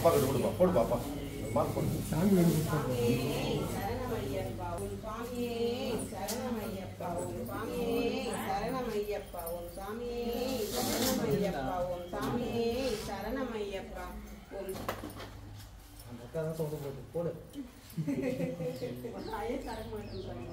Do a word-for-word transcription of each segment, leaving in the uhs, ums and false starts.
அப்பா கிட்ட கொடுப்பா போடு பாப்பா மார்க் போடு சாமி சரணமையப்பா உன் சுவாமியே சரணமையப்பா உன் சுவாமியே சரணமையப்பா உன் சுவாமியே சரணமையப்பா உன் சுவாமியே சரணமையப்பா உன் அந்த அக்கா தான் சொல்ல போடு போடு ஆயே சரணமையப்பா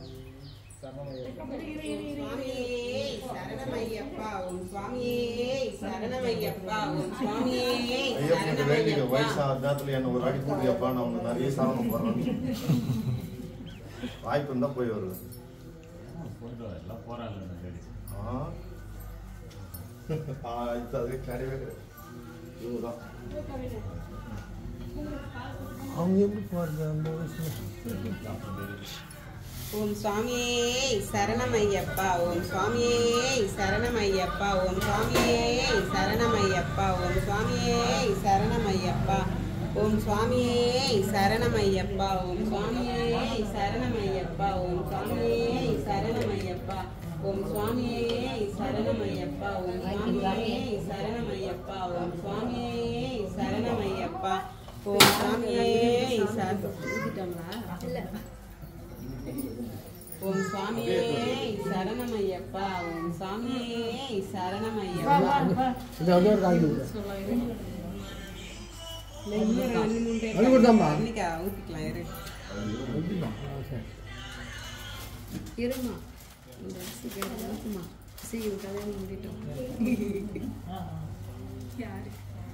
சரணமையப்பா உன் சுவாமியே சரணமையப்பா உன் சுவாமியே ஐயப்பனுக்கு வேண்டிய வயசா நேரத்துல என்ன ஒரு அடி கூடியப்பா நான் உன்னை நிறைய சாதனம் போடுறேன் வாய்ப்பு இருந்தா போய் வருது எல்லாம் போறாங்க அது கிடையவே இதுதான் அவங்க எப்படி போறது அந்த வயசுல ஓம் சுவாமியே சரணமையப்பா ஓம் சுவாமியே சரணமையப்பா ஓம் சுவாமியே சரணமையப்பா ஓம் சுவாமியே சரணமையப்பா ஓம் சுவாமியே சரணமையப்பா ஓம் சுவாமியே சரணமையப்பா ஓம் சுவாமியே சரணமையப்பா ஓம் சுவாமியே சரணமையப்பா ஓம் சுவாமியே சரணமையப்பா ஓம் சுவாமியே சரணமையப்பா ஓம் சுவாமியே சரணமையப்பா ஓம் சுவாமியே சரணமையப்பா ஓம் சுவாமியே சரணமையப்பா இது அதே ஒரு கால் ஊத்திக்கலாம் இரு இருமா இந்த சிகரெட்டுமா சீக்கிரம் கல்யாணம் முடிட்டோம் யாரு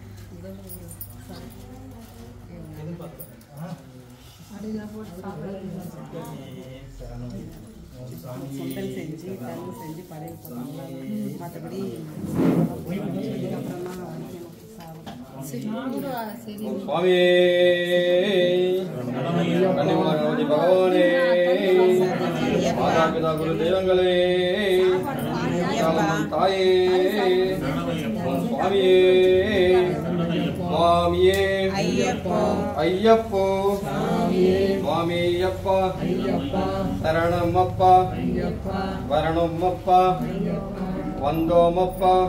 சொந்தம் செஞ்சு தண்ணி செஞ்சு படையல் போடுவாங்க மற்றபடி சுவாமியே கன்னிமலகணபதி பகவானே மாதாபிதா குரு தெய்வங்களே தாயே சுவாமியே சுவாமியே ஐயப்போ ஐயப்போ சுவாமியப்பா சரணமப்பா வரணமப்பா வந்தோமப்பா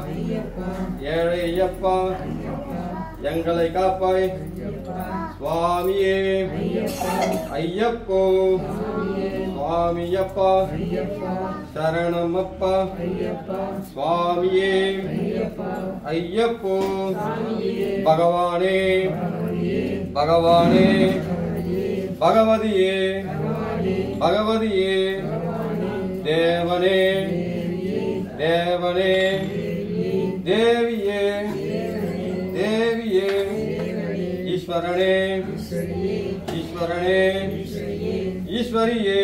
ஏழையப்பா எங்களை காப்பாய் சுவாமியே ஐயப்போ சுவாமியப்பா சரணமப்பா சுவாமியே ஐயப்போ பகவானே பகவானே பகவதியே பகவதியே தேவனே தேவனே தேவியே தேவியே ஈஸ்வரனே ஈஸ்வரனே ஈஸ்வரியே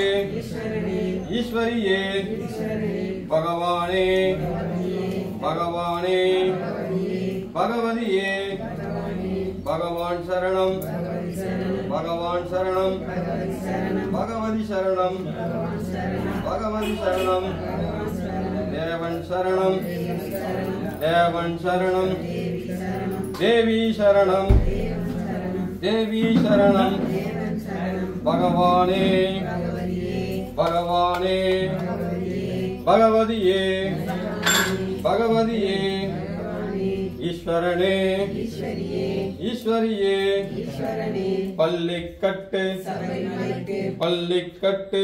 ஈஸ்வரியே பகவானே பகவானே பகவதியே பகவான் சரணம் பகவான் சரணம் பகவதி சரணம் பகவதி சரணம் தேவன் சரணம் தேவன் சரணம் தேவி சரணம் தேவி சரணம் பகவானே பகவானே பகவதியே பகவதியே ஈஸ்வரனே ஈஸ்வரியே பள்ளிக்கட்டு பள்ளிக்கட்டு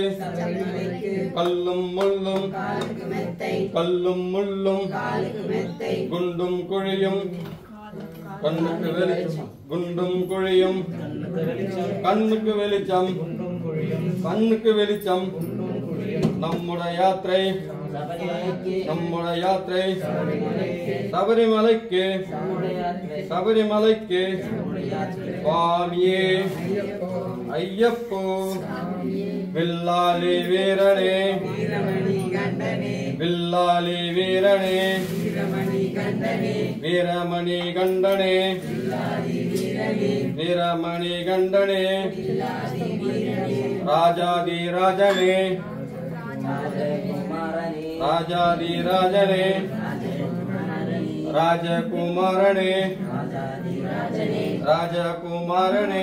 கல்லும் முள்ளும் கல்லும் முள்ளும் குண்டும் குழியும் கண்ணுக்கு வெளிச்சம் குண்டும் குழியும் கண்ணுக்கு வெளிச்சம் கண்ணுக்கு வெளிச்சம் நம்முடைய யாத்திரை நம்முடைய யாத்திரை சபரிமலைக்கு சபரிமலைக்கு சுவாமியே ஐயப்போ வில்லாலி வீரனே வில்லாலி வீரனே வீரமணி கண்டனே வீரமணி கண்டனே ராஜாதி ராஜனே ராஜாதி ராஜனே ராஜகுமாரனே ராஜகுமாரனே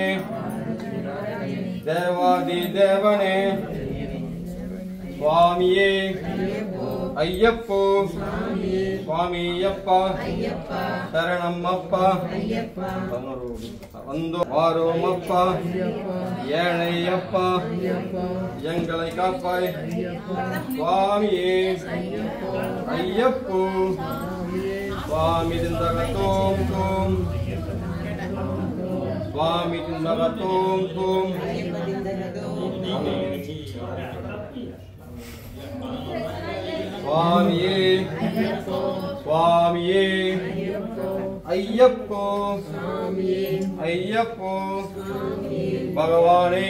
தேவாதி தேவனே சுவாமியே ஐயப்போ சுவாமியப்பா சரணம் அப்பா வந்தோ வாரோம் அப்பா ஏழை அப்பா எங்களை காப்பாய் சுவாமியே ஐயப்போ சுவாமி திந்தகத்தோம் தோம் சுவாமி திந்தகத்தோம் தோம் சுவாமியே சுவாமியே ஐயப்போ ஐயப்போ பகவானே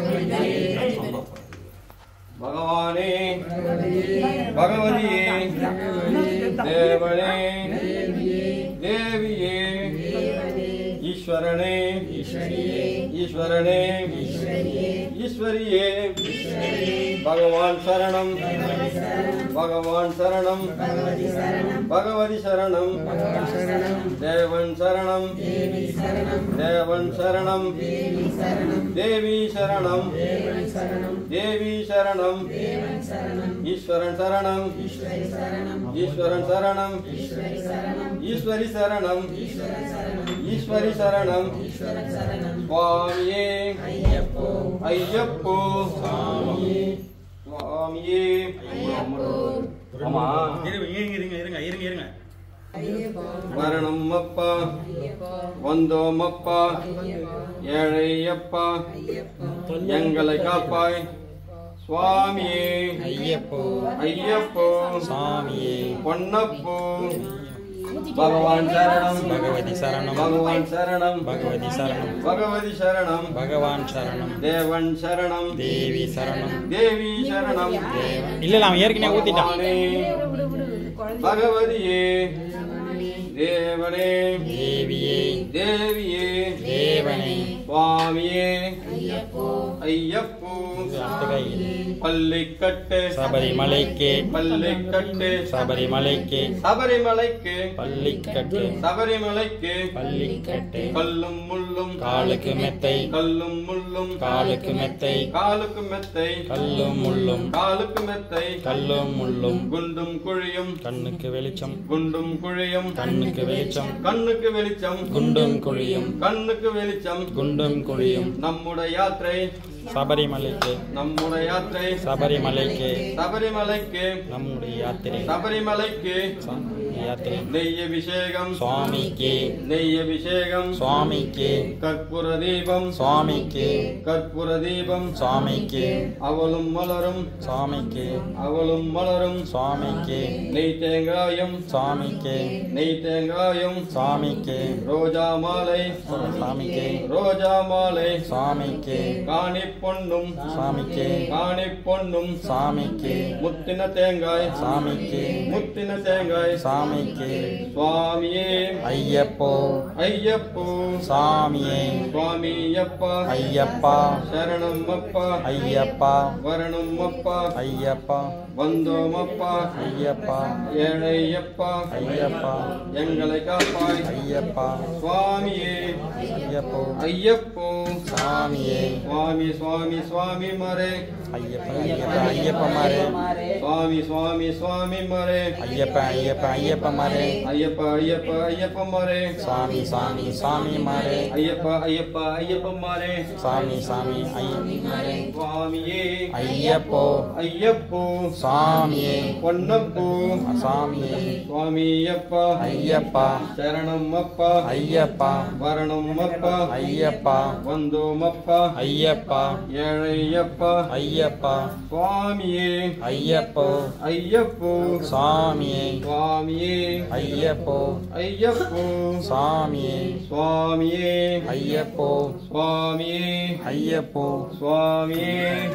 பகவானே பகவதியே தேவனே தேவியே ஈஸ்வரனே ஈஸ்வரனே ஈஸ்வரியே பகவான் சரணம் பகவான் சரணம் பகவதி சரணம் தேவன் சரணம் தேவன் சரணம் தேவி சரணம் தேவி சரணம் ஈஸ்வரன் சரணம் ஈஸ்வரன் சரணம் ஈஸ்வரி சரணம் ஈஸ்வரி சரணம் சுவாமியே ஐயப்போ சுவாமியே ஆமா இருங்க இருங்க இருங்க இருங்க இருங்க மரணம் அப்பா வந்தோம் அப்பா ஏழை அப்பா எங்களை காப்பாய் சுவாமியே ஐயப்போ ஐயப்போ சுவாமியே பொன்னப்போ பகவான் சரணம் பகவதி சரணம் பகவான் சரணம் பகவதி சரணம் பகவதி சரணம் பகவான் சரணம் தேவன் சரணம் தேவி சரணம் தேவி சரணம் இல்ல இல்ல அவன் ஏற்கனவே ஊத்திட்டான் பகவதியே தேவனே தேவியே தேவியே தேவனே சுவாமியே ஐயப்போ பள்ளிக்கட்டு சபரிமலைக்கு பள்ளிக்கட்டு சபரிமலைக்கு சபரிமலைக்கு பள்ளிக்கட்டு சபரிமலைக்கு பள்ளிக்கட்டு கல்லும் முள்ளும் காலுக்கு மெத்தை கல்லும் முள்ளும் காலுக்கு மெத்தை காலுக்கு மெத்தை கல்லும் முள்ளும் காலுக்கு மெத்தை கல்லும் முள்ளும் குண்டும் குழியும் கண்ணுக்கு வெளிச்சம் குண்டும் குழியும் கண்ணுக்கு வெளிச்சம் கண்ணுக்கு வெளிச்சம் குண்டும் குழியும் கண்ணுக்கு வெளிச்சம் குண்டும் குழியும் நம்முடைய யாத்திரை சபரிமலைக்கு நம்முடைய யாத்திரை சபரிமலைக்கு சபரிமலைக்கு நம்முடைய யாத்திரை சபரிமலைக்கு யாத்திரை நெய் அபிஷேகம் சுவாமிக்கு நெய் அபிஷேகம் சுவாமிக்கு கற்பூர தீபம் சுவாமிக்கு கற்பூர தீபம் சுவாமிக்கு அவளும் மலரும் சுவாமிக்கு அவளும் மலரும் சுவாமிக்கு நெய் தேங்காயும் சுவாமிக்கு நெய் தேங்காயும் சுவாமிக்கு ரோஜா மாலை சுவாமிக்கு ரோஜா மாலை சுவாமிக்கு காணி பொன்னும் சுவாமிக்கு காணி பொன்னும் சுவாமிக்கு முத்தின தேங்காய் சுவாமிக்கு முத்தின தேங்காய் சுவாமிக்கு சுவாமியே ஐயப்போ ஐயப்போ சுவாமியே சுவாமியப்பா ஐயப்பா சரணம் அப்பா ஐயப்பா வரணும் அப்பா ஐயப்பா வந்தோம் அப்பா ஐயப்பா ஏழையப்பா ஐயப்பா எங்களை காப்பாய் ஐயப்பா சுவாமியே ஐயப்போ ஐயப்போ சுவாமியே சுவாமி சுவாமி சுவாமி மரே ஐயப்பா ஐயப்பா ஐயப்ப மாரே சுவாமி சுவாமி சுவாமி மரே ஐயப்பா ஐயப்பா ஐயப்ப மாரே ஐயப்பா ஐயப்பா ஐயப்ப மரே சுவாமி சுவாமி சுவாமி மாரே ஐயப்பா ஐயப்பா ஐயப்ப மரே சுவாமி சுவாமி ஐயப்ப மாரே சுவாமியே ஐயப்போ ஐயப்போ சுவாமியே பொன்னப்போ சுவாமியே சுவாமியப்பா ஐயப்பா சரணம் அப்பா ஐயப்பா வரணும் அப்பா ஐயப்பா வந்தோம் அப்பா ஐயப்பா ஏழையப்பா ஐயப்பா சுவாமியே ஐயப்போ ஐயப்போ சுவாமியே சுவாமியே ஐயப்போ ஐயப்போ சுவாமியே சுவாமியே ஐயப்போ சுவாமியே ஐயப்போ சுவாமியே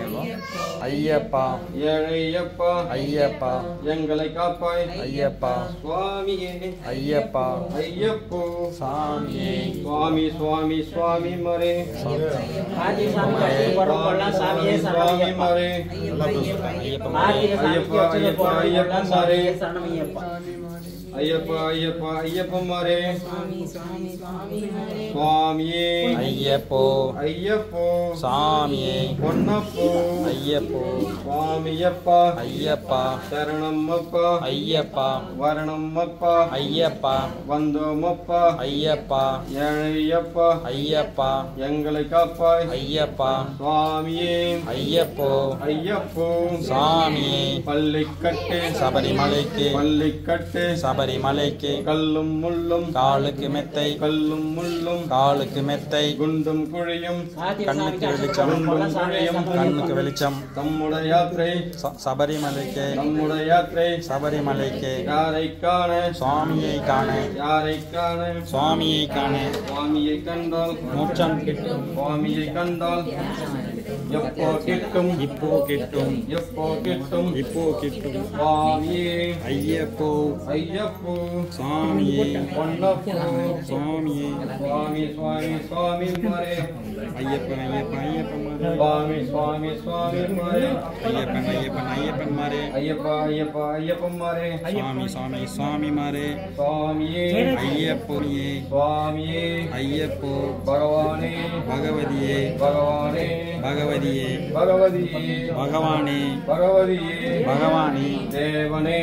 ஐயப்பா ஏழையப்பா ஐயப்பா எங்களை காப்பாய் ஐயப்பா சுவாமியே ஐயப்பா ஐயப்போ சாமியே சுவாமி சுவாமி சுவாமி மரே ஆதி சாமி வரப்போலாம் சாமியே சுவாமி சரணமையப்பா மரே ஐயப்பா ஆதி ஐயப்பா ஐயப்பா ஐயப்பா மரே சரணமையப்பா ஐயப்பா ஐயப்பா ஐயப்பமாரே சுவாமி சுவாமி சுவாமி ஹரே சுவாமியே ஐயப்போ ஐயப்போ சாமியே பொன்னப்போ ஐயப்போ சுவாமியப்பா ஐயப்பா சரணம்மப்பா ஐயப்பா வரணம்மப்பா ஐயப்பா வந்தோமப்பா ஐயப்பா ஏழையப்பா ஐயப்பா எங்களை காப்பாய் ஐயப்பா சுவாமியே ஐயப்போ ஐயப்போ சாமியே பள்ளிக்கட்டு சபரிமலைக்கு பள்ளிக்கட்டு சபரிமலைக்கு கல்லும் முள்ளும் காலுக்கு மெத்தை கல்லும் முள்ளும் காலுக்கு மெத்தை குண்டும் குழியும் கண்ணுக்கு வெளிச்சம் கண்ணுக்கு வெளிச்சம் தம்முடைய யாத்திரை ச- சபரிமலைக்கு நம்முடைய யாத்திரை சபரிமலைக்கு யாரை காண சுவாமியை காண யாரை காண சுவாமியை காண சுவாமியை கண்டால் மோட்சம் கிட்டும் சுவாமியை கண்டால் எப்போ கிட்டும் இப்போ கிட்டும் எப்போ கிட்டும் இப்போ கிட்டும் சுவாமியே ஐயப்போ ஐயப்போ சுவாமியே பொன்னப்போ சுவாமியே சுவாமி சுவாமி சுவாமி மரே ஐயப்பன் ஐயப்பன் ஐயப்பன் மாரே சுவாமி சுவாமி சுவாமி மரே ஐயப்பன் ஐயப்பன் ஐயப்பன் மாரே ஐயப்பா ஐயப்பா ஐயப்பன் மரே சுவாமி சுவாமி சுவாமி மாரே சுவாமியே ஐயப்போனியே சுவாமியே ஐயப்போ பகவானே பகவதியே பகவானே பகவதியே பகவதியே பகவானே பகவதியே பகவானே தேவனே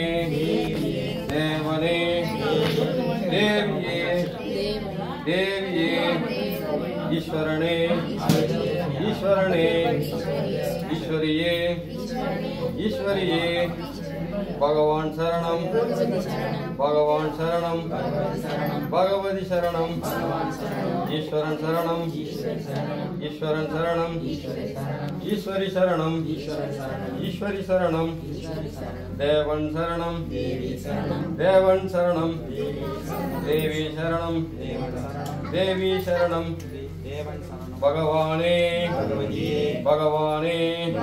தேவனே தேவியே தேவியே ஈஸ்வரனே ஈஸ்வரனே ஈஸ்வரியே ஈஸ்வரியே பகவான் சரணம் பகவான் சரணம் பகவதி சரணம் ஈஸ்வரன் சரணம் ஈஸ்வரன் சரணம் ஈஸ்வரி சரணம் ஈஸ்வரி சரணம் தேவன் சரணம் தேவன் சரணம் தேவி சரணம் தேவி சரணம் பகவானே பகவானே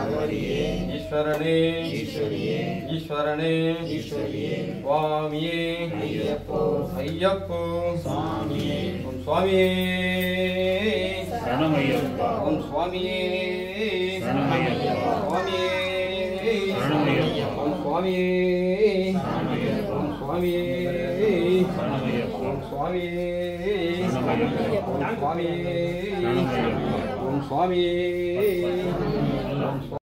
ஈஸ்வரனே ஈஸ்வரனே சுவாமியே ஐயப்போ ஓம் சுவாமியே ஓம் சுவாமியே சுவாமியே ஓம் சுவாமியே ஓம் சுவாமியே ஓம் சுவாமியே ஓம் சுவாமியே ஓம் சுவாமியே